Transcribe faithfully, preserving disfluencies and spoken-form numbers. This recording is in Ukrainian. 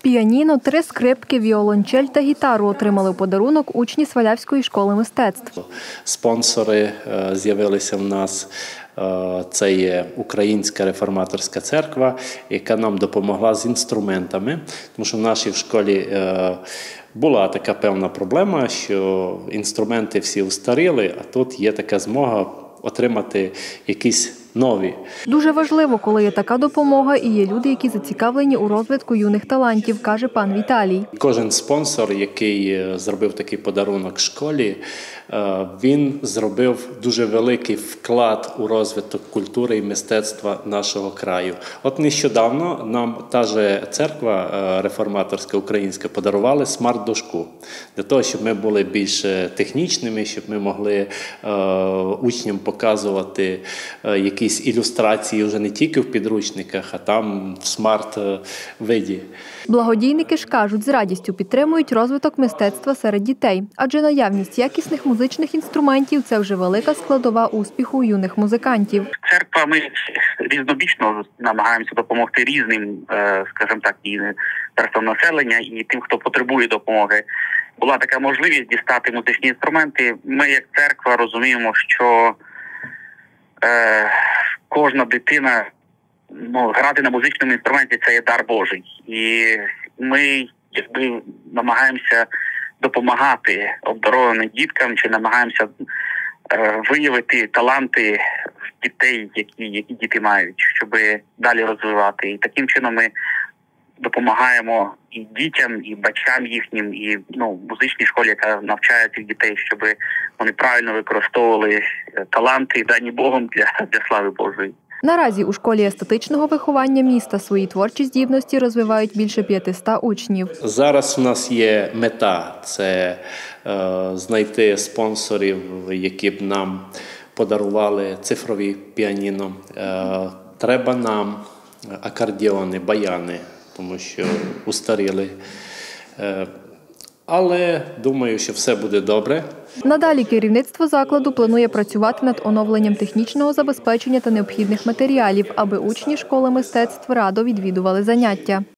Піаніно, три скрипки, віолончель та гітару отримали у подарунок учні Свалявської школи мистецтв. Спонсори з'явилися в нас. Це є Українська реформаторська церква, яка нам допомогла з інструментами, тому що в нашій школі була така певна проблема, що інструменти всі устаріли, а тут є така змога отримати якісь нові. Дуже важливо, коли є така допомога і є люди, які зацікавлені у розвитку юних талантів, каже пан Віталій. Кожен спонсор, який зробив такий подарунок школі, він зробив дуже великий вклад у розвиток культури і мистецтва нашого краю. От нещодавно нам та же церква реформаторська українська подарувала смарт-дошку для того, щоб ми були більш технічними, щоб ми могли учням показувати якісь ілюстрації вже не тільки в підручниках, а там в смарт-виді. Благодійники ж кажуть, з радістю підтримують розвиток мистецтва серед дітей, адже наявність якісних музичних інструментів – це вже велика складова успіху юних музикантів. Церква, ми різнобічно намагаємося допомогти різним, скажімо так, і верствам населення, і тим, хто потребує допомоги. Була така можливість дістати музичні інструменти. Ми, як церква, розуміємо, що е, кожна дитина, ну, грати на музичному інструменті – це є дар Божий. І ми, якби, намагаємося допомагати обдарованим діткам, чи намагаємося е, виявити таланти дітей, які, які діти мають, щоб далі розвивати. І таким чином ми допомагаємо і дітям, і батькам їхнім, і ну, в музичній школі, яка навчає цих дітей, щоб вони правильно використовували таланти, дані Богом для, для слави Божої. Наразі у школі естетичного виховання міста свої творчі здібності розвивають більше п'ятисот учнів. Зараз у нас є мета – це е, знайти спонсорів, які б нам подарували цифрові піаніно. Е, треба нам акордеони, баяни, тому що устаріли. Е, але думаю, що все буде добре. Надалі керівництво закладу планує працювати над оновленням технічного забезпечення та необхідних матеріалів, аби учні школи мистецтв радо відвідували заняття.